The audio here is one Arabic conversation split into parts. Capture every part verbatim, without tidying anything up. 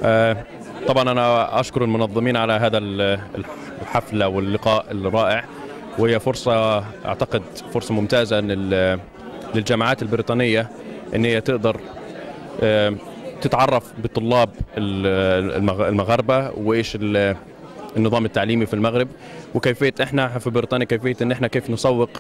طبعا أنا أشكر المنظمين على هذا الحفل واللقاء الرائع، وهي فرصة أعتقد فرصة ممتازة للجامعات البريطانية أن هي تقدر تتعرف بالطلاب المغاربة وإيش النظام التعليمي في المغرب، وكيفية إحنا في بريطانيا كيفية إن إحنا كيف نسوق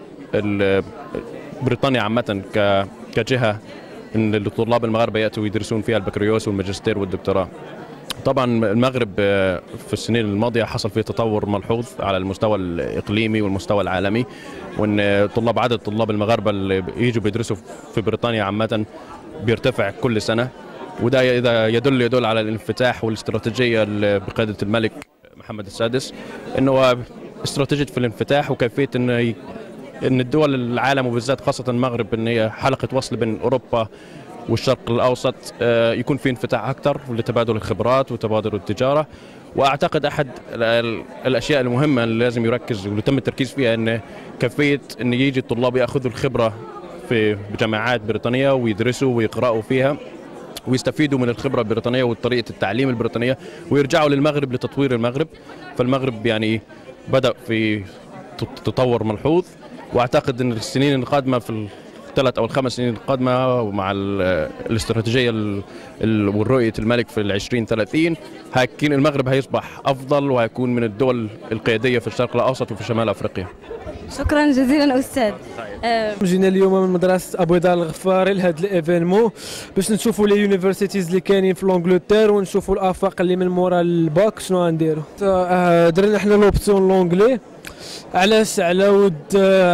بريطانيا عامة كجهة إن الطلاب المغاربة يأتوا يدرسون فيها البكالوريوس والماجستير والدكتوراه. طبعا المغرب في السنين الماضية حصل فيه تطور ملحوظ على المستوى الإقليمي والمستوى العالمي، وإن طلاب عدد طلاب المغاربة اللي يجوا بيدرسوا في بريطانيا عامة بيرتفع كل سنة، وده إذا يدل يدل على الانفتاح والاستراتيجية بقيادة الملك محمد السادس، إنه استراتيجية في الانفتاح وكيفية إن إن الدول العالم وبالذات خاصة المغرب إن هي حلقة وصل بين أوروبا والشرق الأوسط يكون في انفتاح أكثر لتبادل الخبرات وتبادل التجارة. وأعتقد أحد الأشياء المهمة اللي لازم يركز واللي تم التركيز فيها إن كيفية إن يجي الطلاب يأخذوا الخبرة في جامعات بريطانية ويدرسوا ويقرأوا فيها ويستفيدوا من الخبرة البريطانية وطريقة التعليم البريطانية ويرجعوا للمغرب لتطوير المغرب. فالمغرب يعني بدأ في تطور ملحوظ، وأعتقد أن السنين القادمة في الثلاث أو الخمس سنين القادمة ومع الاستراتيجية والرؤية الملك في العشرين ثلاثين هيكون المغرب هيصبح أفضل وهيكون من الدول القيادية في الشرق الأوسط وفي شمال أفريقيا. شكرا جزيلا أستاذ. جينا اليوم من مدرسة أبو ذر الغفاري لهذا الإيفينمون باش نشوفوا لي يونيفرسيتيز اللي كاينين في لونجلتير ونشوفوا الآفاق اللي من مورا الباك شنو غنديروا. درنا حنا لوبسيون لونجلي. علاش؟ على ود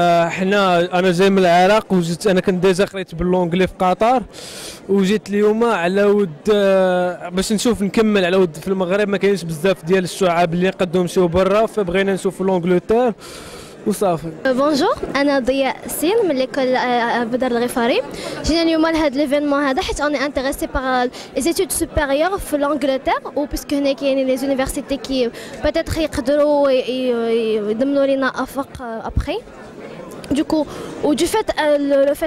حنا انا جاي من العراق وجيت انا كنت ديجا قريت باللونجلي في قطر وجيت اليوم على ود باش نشوف نكمل على ود في المغرب ما كاينش بزاف ديال الشعاب اللي يقدروا يمشيو برا، فبغينا نشوفوا لونجلتير وصافي. بونجور، انا ضياء سين من ليكول أبو ذر الغفاري. جينا اليوم لهذا ليفينمون هذا حيت اني انتريسي باغ لي زيتود سوبيريور في لونجلتير، و باسكو هنا كاينين لي زونيفرسيتي كي بيتيتر يقدروا يضمنوا لنا افاق ابخي. Du coup, ou du fait, le, le fait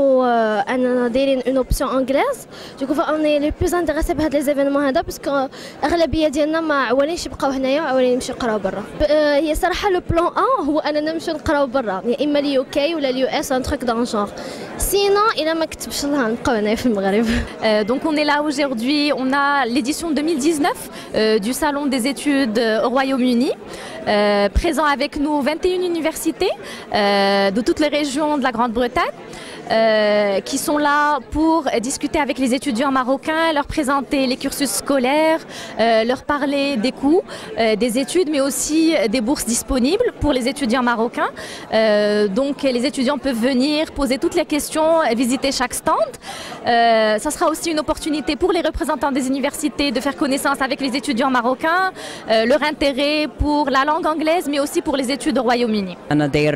أننا دايرين une option anglaise, du coup on est les plus intéressés بهاد les événements هذا باسكو أغلبية ديالنا ما عوالينش يبقاو هنايا وعوالين نمشيو نقراو برا. هي صراحة لو بلان أ هو أننا نمشيو نقراو برا، يا إما اليو كي ولا اليو إس ان تروك دان جونغ. Sinon, إلا ما كتبش الله نبقاو هنايا في المغرب. Donc on est là aujourd'hui, on a l'édition deux mille dix-neuf euh, du Salon des études au Royaume-Uni. Euh, présent avec nous vingt et une universités euh, de toutes les régions de la Grande-Bretagne euh, qui sont là pour discuter avec les étudiants marocains, leur présenter les cursus scolaires, euh, leur parler des coûts euh, des études, mais aussi des bourses disponibles pour les étudiants marocains. Euh, donc les étudiants peuvent venir poser toutes les questions, visiter chaque stand. Euh, ça sera aussi une opportunité pour les représentants des universités de faire connaissance avec les étudiants marocains, euh, leur intérêt pour la langue anglaise, mais aussi pour les études au Royaume-Uni. أنا داير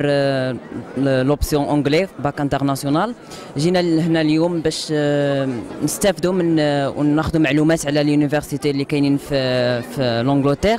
l'option anglais باك انترناسيونال. جينا هنا اليوم باش نستافدوا من وناخذوا معلومات على اليونيفرسيتي اللي كاينين في في لونجلتير.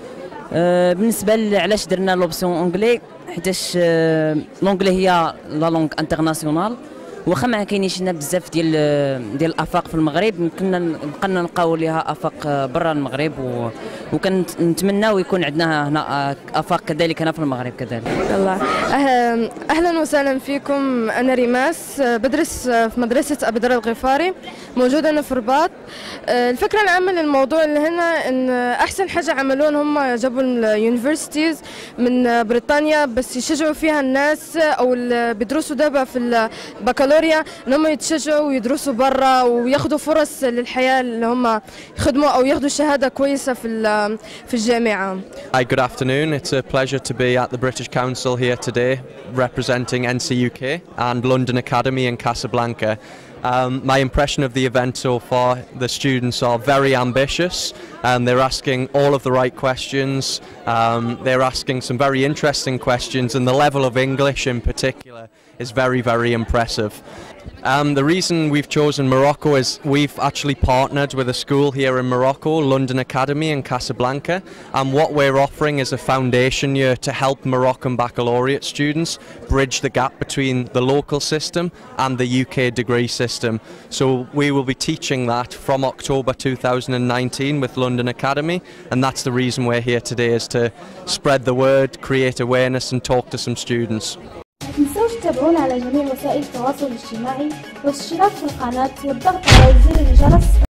بالنسبه علاش درنا لوبسيون انجلي حيتاش لونجلي هي لا لونغ انترناسيونال، واخا ما كاينينش لنا بزاف ديال ديال الافاق في المغرب، كنا بقينا نلقاو ليها افاق برا المغرب، وكنتمناو يكون عندنا هنا افاق كذلك هنا في المغرب كذلك. الله اهلا وسهلا فيكم. انا ريماس بدرس في مدرسه ابو ذر الغفاري موجوده هنا في الرباط. الفكره العامه للموضوع اللي هنا ان احسن حاجه عملوها هم جابوا اليونيفرسيتيز من بريطانيا بس يشجعوا فيها الناس او اللي بيدرسوا دابا في البكالوريا ان هم يتشجعوا ويدرسوا برا وياخذوا فرص للحياه اللي هم يخدموا او ياخذوا شهاده كويسه في في الجامعه. Hi, good afternoon. It's a pleasure to be at the British Council here today representing N C U K and London Academy in Casablanca. Um, my impression of the event so far, the students are very ambitious and they're asking all of the right questions. Um, they're asking some very interesting questions, and the level of English in particular is very, very impressive. Um, the reason we've chosen Morocco is we've actually partnered with a school here in Morocco, London Academy in Casablanca, and what we're offering is a foundation year to help Moroccan baccalaureate students bridge the gap between the local system and the U K degree system. So we will be teaching that from October two thousand nineteen with London Academy, and that's the reason we're here today, is to spread the word, create awareness and talk to some students. ما تنسوش تتابعونا على جميع وسائل التواصل الاجتماعي والاشتراك في القناة والضغط على زر الجرس